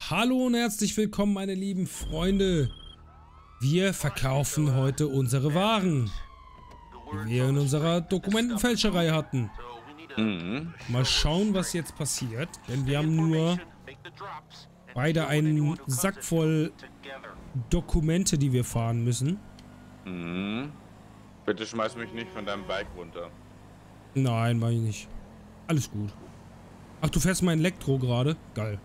Hallo und herzlich willkommen, meine lieben Freunde. Wir verkaufen heute unsere Waren, die wir in unserer Dokumentenfälscherei hatten. Mal schauen, was jetzt passiert, denn wir haben nur beide einen Sack voll Dokumente, die wir fahren müssen. Bitte schmeiß mich nicht von deinem Bike runter. Nein, mach ich nicht. Alles gut. Ach, du fährst mein Elektro gerade? Geil.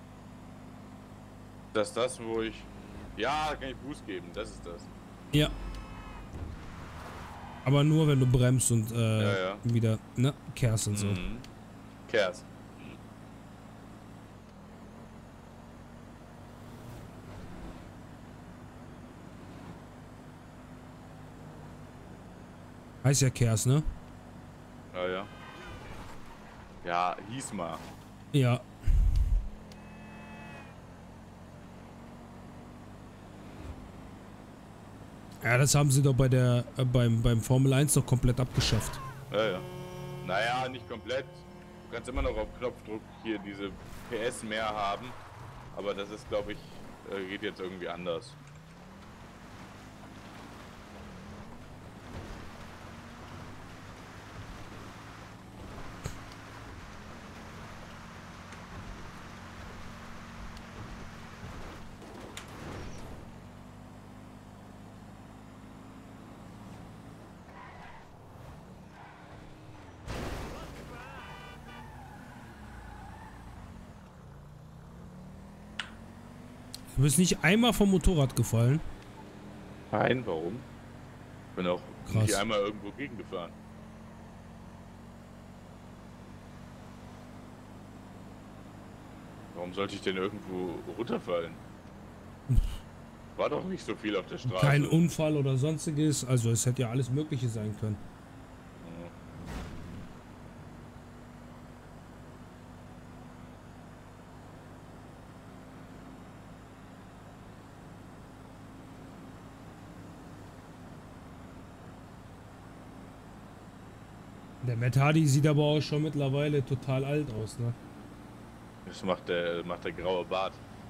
Das ist das, wo ich... Ja, kann ich Boost geben, das ist das. Ja. Aber nur, wenn du bremst und ja. wieder, ne, kehrst und so. Kehrst. Heißt ja Kers, ne? Ja. Ja, hieß mal. Ja. Ja, das haben sie doch bei der beim Formel 1 doch komplett abgeschafft. Ja. Naja, nicht komplett. Du kannst immer noch auf Knopfdruck hier diese PS mehr haben. Aber das ist, glaube ich, geht jetzt irgendwie anders. Du bist nicht einmal vom Motorrad gefallen. Nein, warum? Bin auch Krass. nicht einmal irgendwo gegengefahren. Warum sollte ich denn irgendwo runterfallen? War doch nicht so viel auf der Straße. Kein Unfall oder sonstiges. Also es hätte ja alles Mögliche sein können. Der Matt Hardy sieht aber auch schon mittlerweile total alt aus, ne? Das macht der graue Bart.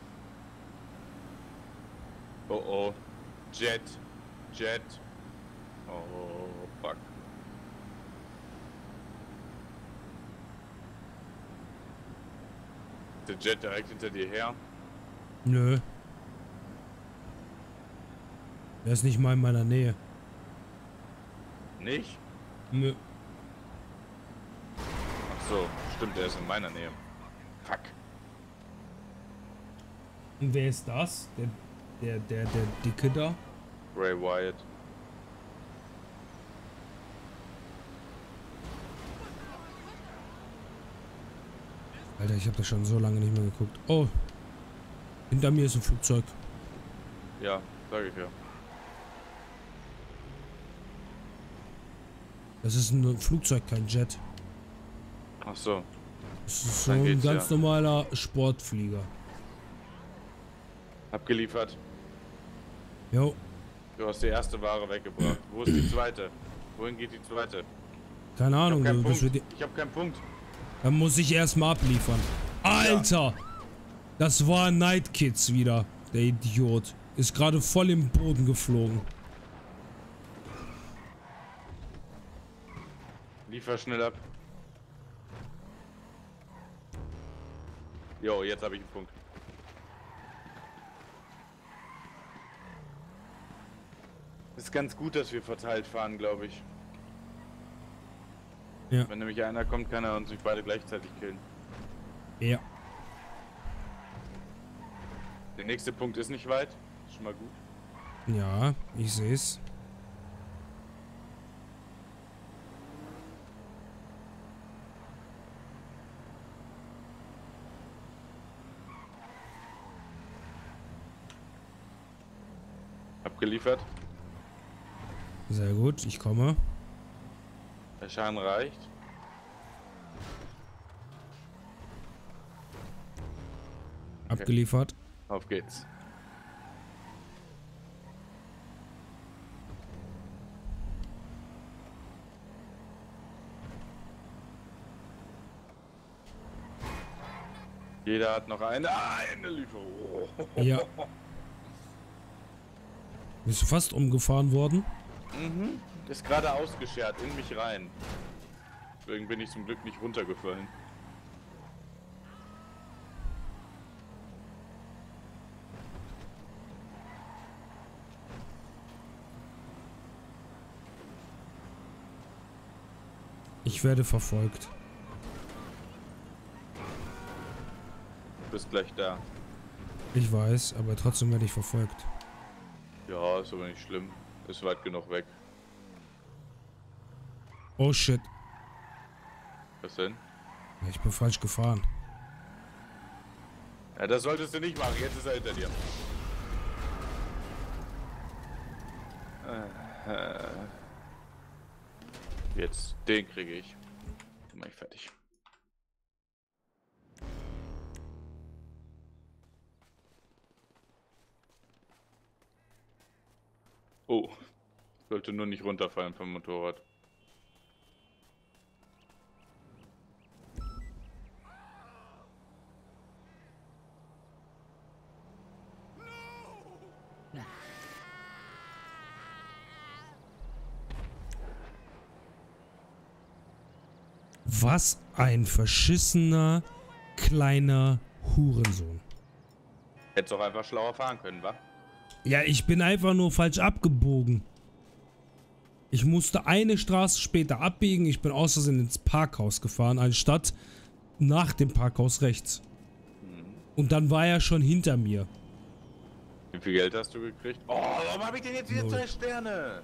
Oh. Jet. Oh, fuck. Der Jet direkt hinter dir her. Nö. Der ist nicht mal in meiner Nähe. Nicht? Nö. Ach so, stimmt, der ist in meiner Nähe. Fuck. Und wer ist das? Der Dicke da? Ray Wyatt. Alter, ich habe das schon so lange nicht mehr geguckt. Oh. Hinter mir ist ein Flugzeug. Ja, sag ich ja. Das ist ein Flugzeug, kein Jet. Ach so. Das ist so Dann ein geht's, ganz ja. normaler Sportflieger. Abgeliefert. Jo. Du hast die erste Ware weggebracht. Wo ist die zweite? Wohin geht die zweite? Keine Ahnung. Ich hab keinen Punkt. Dann muss ich erstmal abliefern. Alter! Ja. Das war Night Kids wieder. Der Idiot. Ist gerade voll im Boden geflogen. Liefer schnell ab. Jo, jetzt habe ich einen Punkt. Ist ganz gut, dass wir verteilt fahren, glaube ich. Ja. Wenn nämlich einer kommt, kann er uns nicht beide gleichzeitig killen. Ja. Der nächste Punkt ist nicht weit. Ist schon mal gut. Ja, ich sehe es. Abgeliefert. Sehr gut, ich komme. Der Schaden reicht. Abgeliefert. Auf geht's. Jeder hat noch eine Lieferung. Ja. Bist du fast umgefahren worden? Mhm. Ist gerade ausgeschert in mich rein. Deswegen bin ich zum Glück nicht runtergefallen. Ich werde verfolgt. Du bist gleich da. Ich weiß, aber trotzdem werde ich verfolgt. Ja, ist aber nicht schlimm. Ist weit genug weg. Oh shit. Was denn? Ja, ich bin falsch gefahren. Ja, das solltest du nicht machen. Jetzt ist er hinter dir. Jetzt, den kriege ich. Dann mach ich fertig. Oh. Sollte nur nicht runterfallen vom Motorrad. Was ein verschissener kleiner Hurensohn. Hättest auch einfach schlauer fahren können, wa? Ja, ich bin einfach nur falsch abgebogen. Ich musste eine Straße später abbiegen. Ich bin aus Versehen ins Parkhaus gefahren, anstatt nach dem Parkhaus rechts. Und dann war er schon hinter mir. Wie viel Geld hast du gekriegt? Oh, warum habe ich denn jetzt wieder 2 Sterne?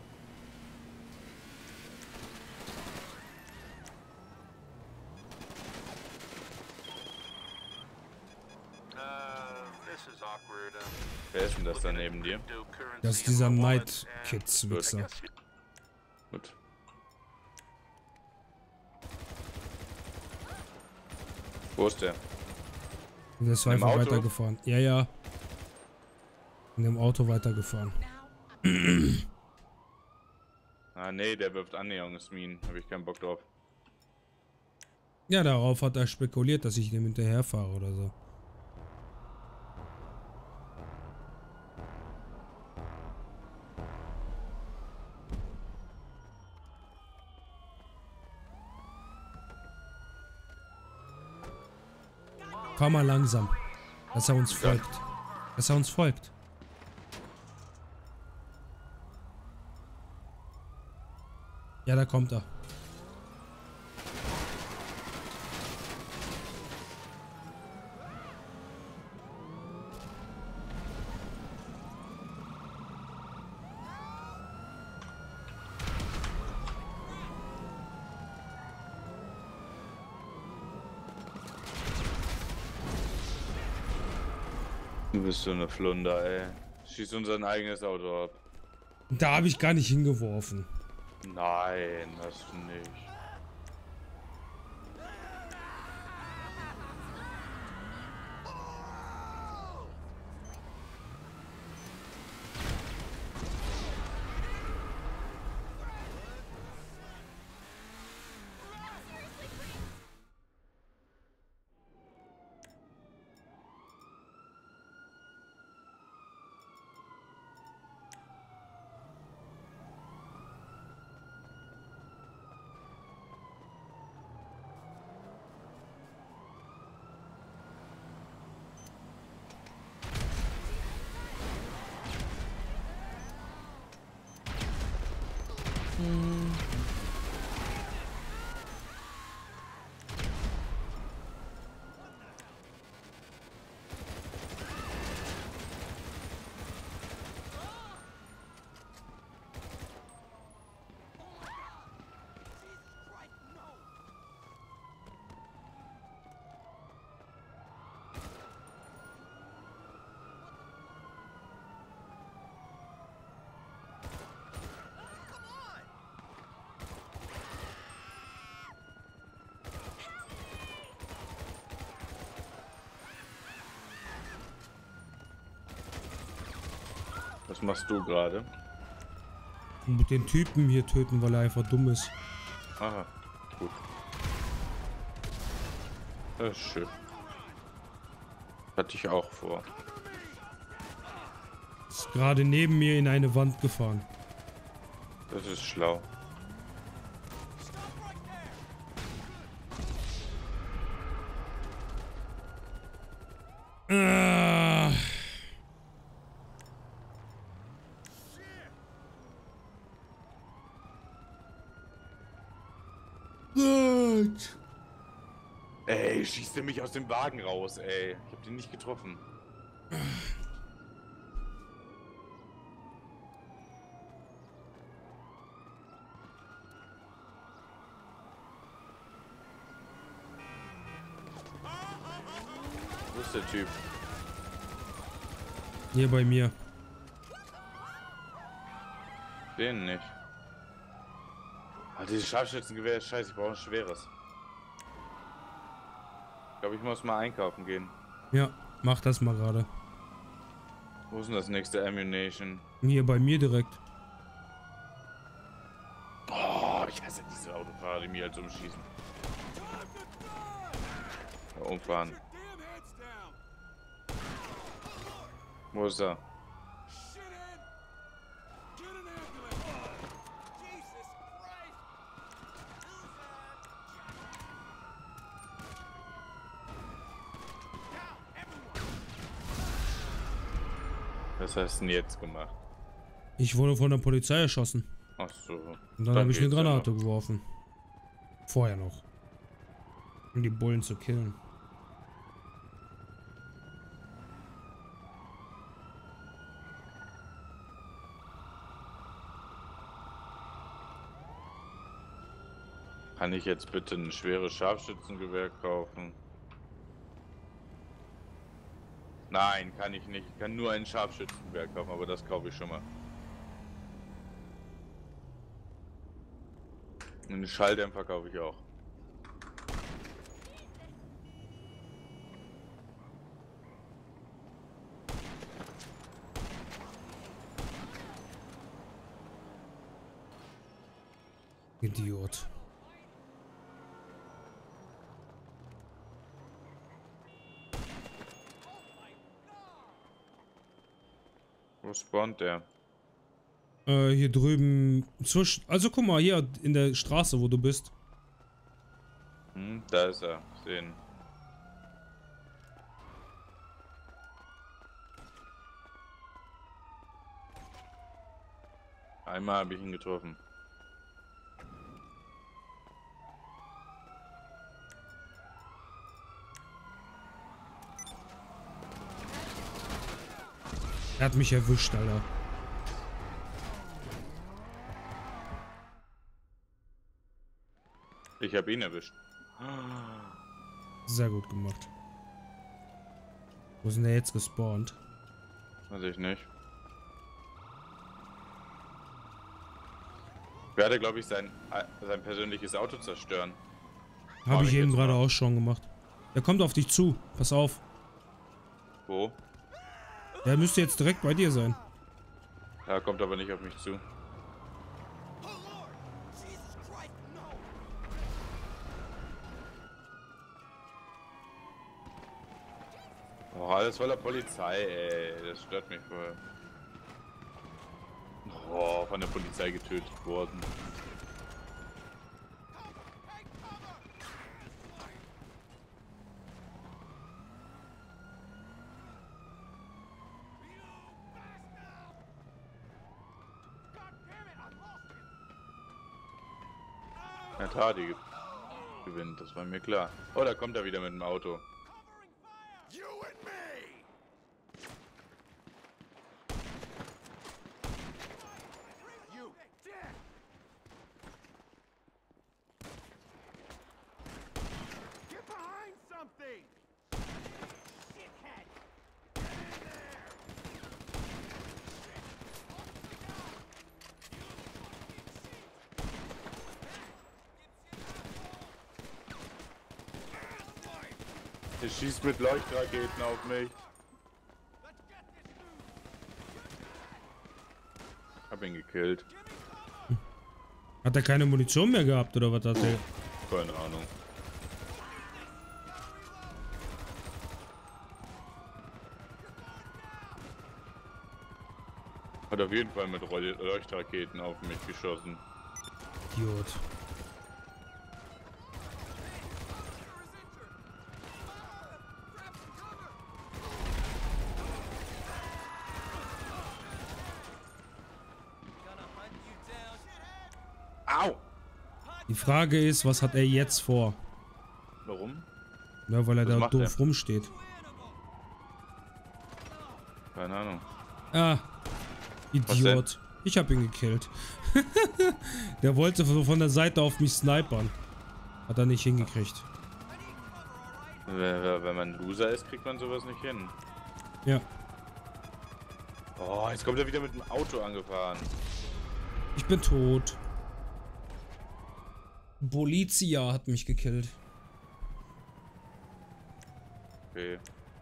Wer ist denn das da neben dir? Das ist dieser Night Kids Wichser. Gut. Wo ist der? Der ist einfach weitergefahren. Ja, ja. In dem Auto weitergefahren. Ah, nee, der wirft Annäherungsminen. Habe ich keinen Bock drauf. Ja, darauf hat er spekuliert, dass ich dem hinterherfahre oder so. Fahr mal langsam, dass er uns folgt. Dass er uns folgt. Ja, da kommt er. Du bist so eine Flunder, ey. Schieß unser eigenes Auto ab. Da habe ich gar nicht hingeworfen. Nein, hast du nicht. Was machst du gerade? Mit den Typen hier töten, weil er einfach dumm ist. Aha, gut. Das ist schön. Hatte ich auch vor. Ist gerade neben mir in eine Wand gefahren. Das ist schlau. Ey, schießt er mich aus dem Wagen raus, ey. Ich hab den nicht getroffen. Wo ist der Typ? Hier bei mir. Den nicht. Ah, dieses Scharfschützengewehr ist scheiße, ich brauche ein schweres. Ich glaube, ich muss mal einkaufen gehen. Ja, mach das mal gerade. Wo ist denn das nächste Ammunition? Hier bei mir direkt. Oh, ich hasse diese Autofahrer, die mich halt so umschießen. Ja, umfahren. Wo ist er? Was hast du denn jetzt gemacht? Ich wurde von der Polizei erschossen. Ach so. Und dann habe ich eine geht's ja Granate noch. geworfen. Vorher noch. Um die Bullen zu killen. Kann ich jetzt bitte ein schweres Scharfschützengewehr kaufen? Nein, kann ich nicht. Ich kann nur ein Scharfschützengewehr kaufen, aber das kaufe ich schon mal. Einen Schalldämpfer kaufe ich auch. Idiot. Wo spawnt der? Hier drüben zwischen. Also guck mal, hier in der Straße, wo du bist. Hm, da ist er. Sehen. Einmal habe ich ihn getroffen. Er hat mich erwischt, Alter. Ich habe ihn erwischt. Sehr gut gemacht. Wo sind der jetzt gespawnt? Weiß ich nicht. Ich werde, glaube ich, sein persönliches Auto zerstören. Habe ich eben jetzt gerade mal. auch schon gemacht. Der kommt auf dich zu. Pass auf. Wo? Der müsste jetzt direkt bei dir sein. Er kommt aber nicht auf mich zu. Oh, alles voller Polizei, ey. Das stört mich voll. Oh, von der Polizei getötet worden. Ja, Tardy gewinnt, das war mir klar. Oh, da kommt er wieder mit dem Auto. Er schießt mit Leuchtraketen auf mich. Hab ihn gekillt. Hat er keine Munition mehr gehabt oder was hat er? Keine Ahnung. Hat auf jeden Fall mit Leuchtraketen auf mich geschossen. Idiot. Au! Die Frage ist, was hat er jetzt vor? Warum? Ja, weil er Was da macht doof er? rumsteht. Keine Ahnung. Ah, Idiot. Ich hab ihn gekillt. Der wollte so von der Seite auf mich snipern. Hat er nicht hingekriegt. Wenn man Loser ist, kriegt man sowas nicht hin. Ja. Oh, jetzt kommt er wieder mit dem Auto angefahren. Ich bin tot. Polizia hat mich gekillt. Okay.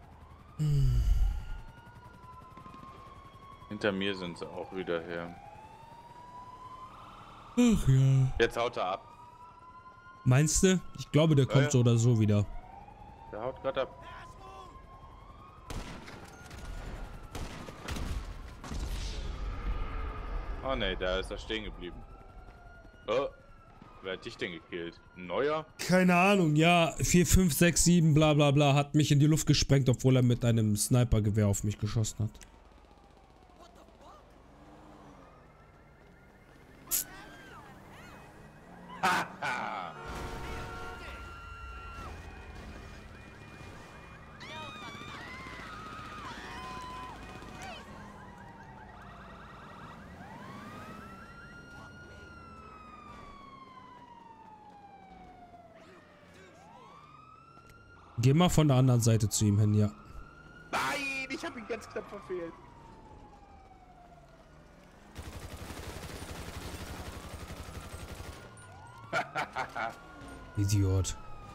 Hinter mir sind sie auch wieder her. Ach ja. Jetzt haut er ab. Meinst du? Ich glaube, der kommt ja. so oder so wieder. Der haut gerade ab. Oh ne, da ist er stehen geblieben. Oh, wer hat dich denn gekillt? Ein neuer? Keine Ahnung, ja. 4, 5, 6, 7, bla bla bla, hat mich in die Luft gesprengt, obwohl er mit einem Snipergewehr auf mich geschossen hat. Geh mal von der anderen Seite zu ihm hin, ja. Nein, ich habe ihn ganz knapp verfehlt. Idiot.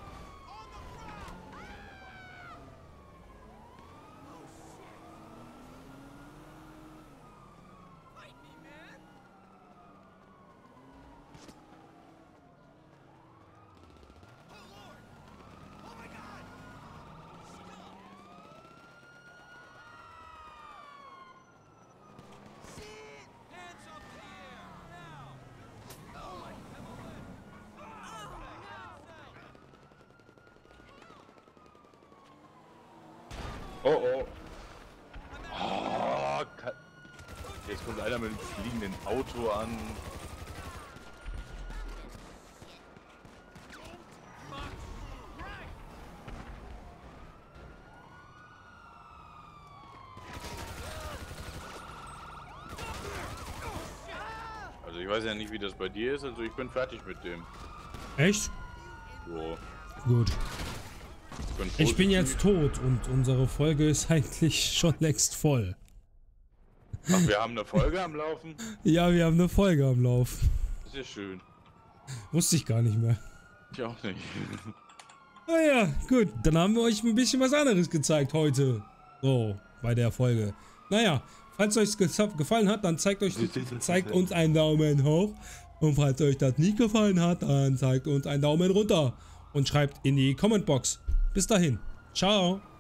Oh oh. Oh, jetzt kommt einer mit dem fliegenden Auto an. Also ich weiß ja nicht, wie das bei dir ist, also ich bin fertig mit dem. Echt? So. Gut. Ich bin positiv. jetzt tot und unsere Folge ist eigentlich schon längst voll. Ach, wir haben eine Folge am Laufen? Ja, wir haben eine Folge am Laufen. Das ist schön. Wusste ich gar nicht mehr. Ich auch nicht. Naja, gut. Dann haben wir euch ein bisschen was anderes gezeigt heute. So, bei der Folge. Naja, falls euch es gefallen hat, dann zeigt uns einen Daumen hoch. Und falls euch das nicht gefallen hat, dann zeigt uns einen Daumen runter. Und schreibt in die Commentbox. Bis dahin. Ciao.